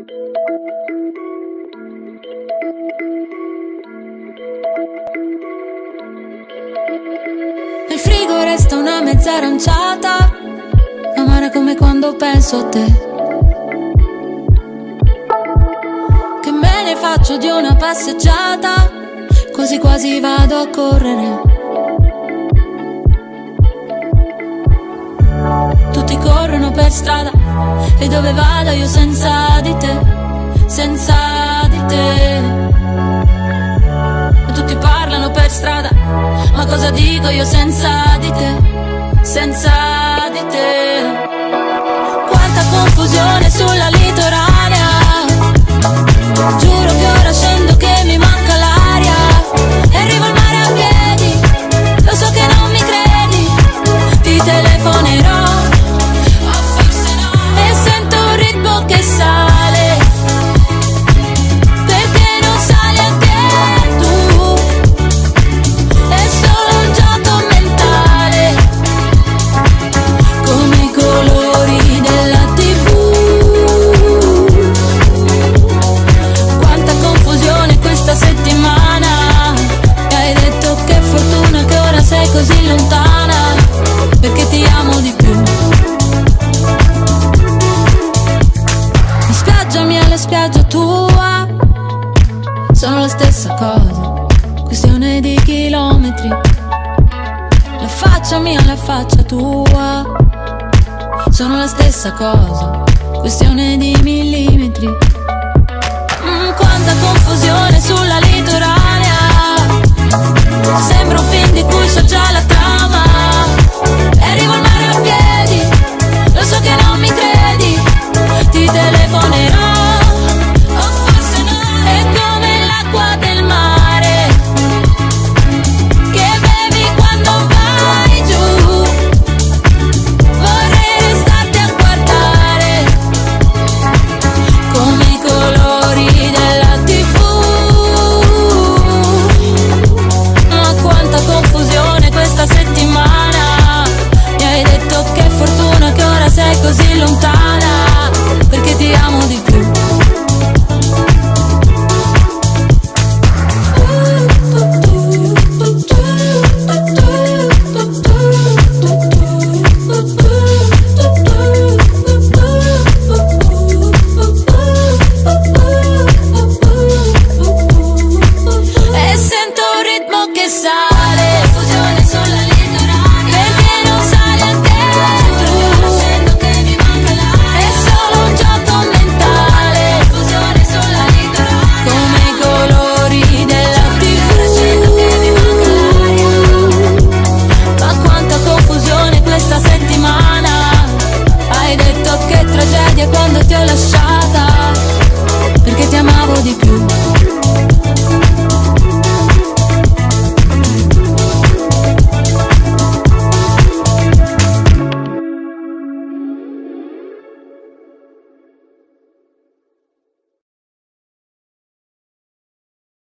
Nel frigo resta una mezza aranciata, amara come quando penso a te, che me ne faccio di una passeggiata, quasi quasi vado a correre. Tutti corrono per strada e dove vado io senza di te, senza di te. Tutti parlano per strada, ma cosa dico io senza di te, senza di te. Quanta confusione sulla litoranea, giuro che ora scendo che mi manca l'aria e arrivo al mare a piedi, lo so che non mi credi, ti telefonerò, o forse no, e sento un ritmo che sale, perché non sale anche tu, è solo un gioco mentale, come i colori della TV. Quanta confusione questa settimana, e hai detto che fortuna che ora sei così lontana, perché ti amo di più. La spiaggia mia e la spiaggia tua sono la stessa cosa, questione di chilometri. La faccia mia e la faccia tua sono la stessa cosa, questione di millimetri. Quanta confusione sulla litoranea, sembra un film di cui so già la trama, e arrivo al mare a piedi, lo so che non mi credi, ti telefonerò, o forse no, è come l'acqua del mare che bevi quando vai giù, vorrei restarti a guardare come i colori della TV. Ma quanta confusione questa settimana, mi hai detto che fortuna che ora sei così lontana, perché ti amo di più. E sento un ritmo che sale, confusione sulla litoranea, perché non sale anche tu, scendo che mi manca l'aria, è solo un gioco mentale, confusione sulla litoranea, come i colori della TV, scendo che mi manca l'aria. Ma quanta confusione questa settimana, hai detto che tragedia quando ti ho lasciata, perché ti amavo di più.